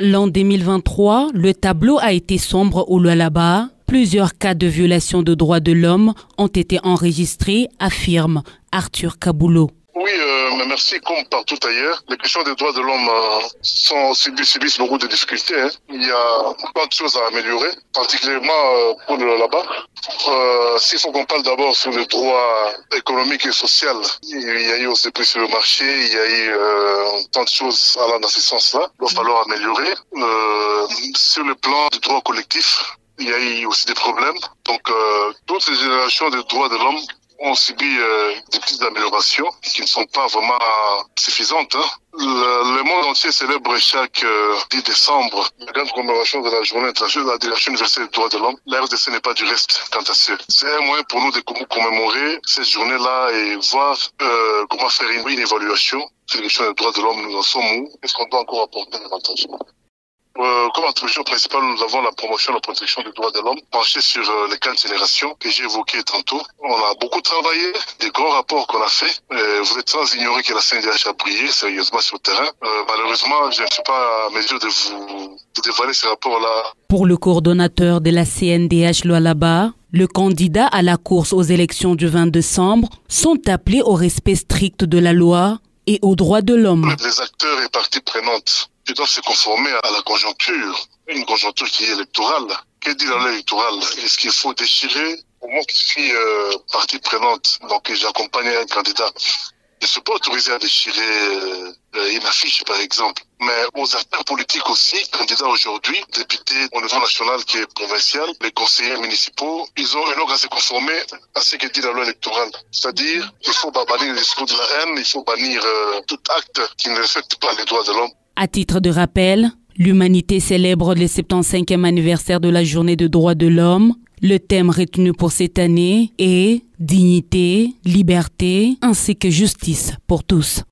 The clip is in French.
L'an 2023, le tableau a été sombre au Lualaba. Plusieurs cas de violation de droits de l'homme ont été enregistrés, affirme Arthur Kaboulou. Oui, mais merci. Comme partout ailleurs, les questions des droits de l'homme subissent beaucoup de difficultés. Il y a plein de choses à améliorer, particulièrement pour le Lualaba. S'il faut qu'on parle d'abord sur les droits économiques et sociaux, il y a eu aussi prix sur le marché, il y a eu tant de choses allant dans ce sens-là. Il va falloir améliorer. Sur le plan du droit collectif, il y a eu aussi des problèmes. Donc, toutes ces générations de droits de l'homme ont subi des petites améliorations qui ne sont pas vraiment suffisantes. Le monde entier célèbre chaque 10 décembre la grande commémoration de la journée internationale de la Déclaration universelle des droits de l'homme. La RDC n'est pas du reste quant à ça. C'est un moyen pour nous de commémorer cette journée-là et voir comment faire une évaluation sur les questions des droits de l'homme. Nous en sommes où? Est-ce qu'on doit encore apporter davantage? Comme attribution principale, nous avons la promotion et la protection des droits de l'homme, penchée sur les 4 générations que j'ai évoquées tantôt. On a beaucoup travaillé, des grands rapports qu'on a faits. Vous êtes sans ignorer que la CNDH a brillé sérieusement sur le terrain. Malheureusement, je ne suis pas à mesure de vous dévoiler ces rapports-là. Pour le coordonnateur de la CNDH Lualaba, le candidat à la course aux élections du 20 décembre sont appelés au respect strict de la loi et aux droits de l'homme. Les acteurs et parties prenantes qui doivent se conformer à la conjoncture, une conjoncture qui est électorale. Que dit la loi électorale? Est-ce qu'il faut déchirer? Pour moi qui suis partie prenante, donc j'accompagne un candidat, je ne suis pas autorisé à déchirer une affiche par exemple. Mais aux acteurs politiques aussi, candidats aujourd'hui, députés au niveau national qui est provincial, les conseillers municipaux, ils ont qu'à se conformer à ce que dit la loi électorale. C'est-à-dire qu'il faut bannir le discours de la haine, il faut bannir tout acte qui ne respecte pas les droits de l'homme. À titre de rappel, l'humanité célèbre le 75e anniversaire de la Journée des droits de l'homme. Le thème retenu pour cette année est dignité, liberté ainsi que justice pour tous.